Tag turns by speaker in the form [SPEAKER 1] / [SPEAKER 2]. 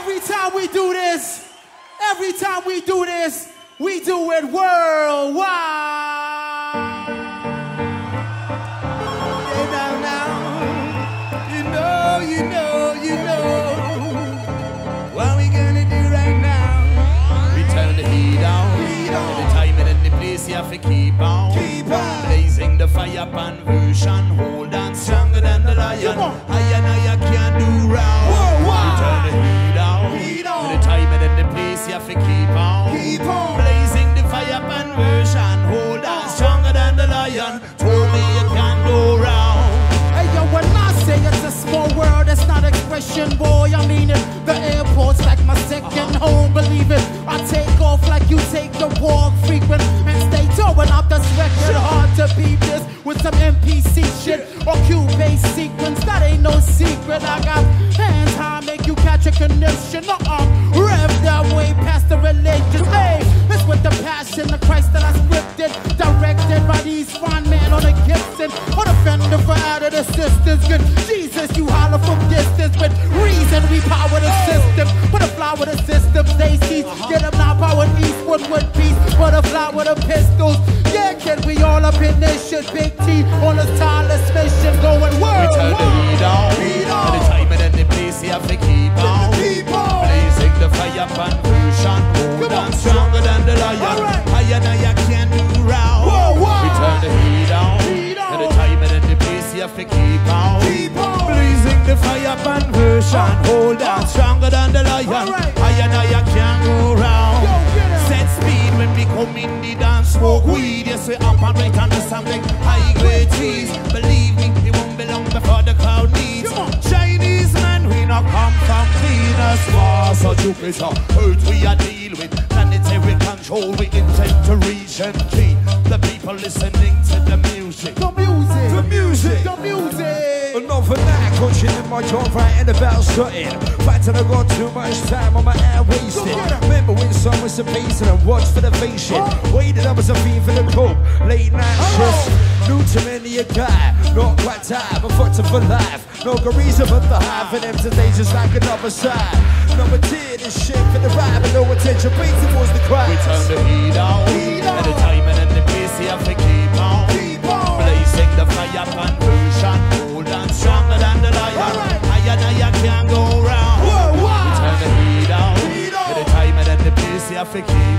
[SPEAKER 1] Every time we do this, we do it worldwide. You know. What we gonna do right now? We turn the heat on. The time and the place you have to keep on. Blazing the fire pan version. Hold on stronger than the lion. Higher now you can't do wrong. We turn the heat on. The time and the place you have to keep on. Blazing the fire pan version. Hold on stronger than the lion. Told me you can't go wrong. Hey yo, when I say it's a small world, it's not expression, boy, I mean it. The airport's like my second home, believe it. I take off like you take the walk frequent and stay towing out this record. Hard to beat this with some NPC shit or Q-based sequence. That ain't no secret. I got hands high, make you catch a connection. Rev that way past the religion. Hey, it's with the passion of Christ that I scripted, directed by these fine men on the Gibson. What a fender for added assistance. Good Jesus, you holler from distance. With reason, we power the system. Put a fly with the system, they cease. Get them now powered eastward with peace. Put a fly with the pistols. Yeah, can we all up in this shit? Big T on a tireless mission going world. We turn the heat on. The time and the place you have to keep on. Blazing the fire pan version. Hold on stronger than the lion. Higher now you can't do round. We turn the heat on. The time and the place you have to keep on. Blazing the fire pan version. Hold on stronger than the lion. Higher now you can't go round. Set speed when we come in the dance. Smoke weed, yes we operate on the something high grade trees. Believe me, it won't be long before the crowd needs. Chinese man, we not come from Venus, Mars or Jupiter. Earth we are deal with planetary control. We intend to reach and keep the people listening to the music. The music.
[SPEAKER 2] Another night, coaching in my job, writing about something. Fact that I got too much time on my air wasted. Remember when some was a pacing and watch for the patient. Waited up as a fiend for the cope. Late night shifts. New to many a guy. Not quite tired, but fucked up for life. No good reason but the high for them today, just like another side. Number 10 is shit for the ride, but no attention paid towards the crowd.
[SPEAKER 1] We turn the heat on. And the time and the place you have to keep on. Blazing the fire pan version. Hold on stronger than the lion. Higher now you can't go round. We turn the heat on. And the time and the place you have to keep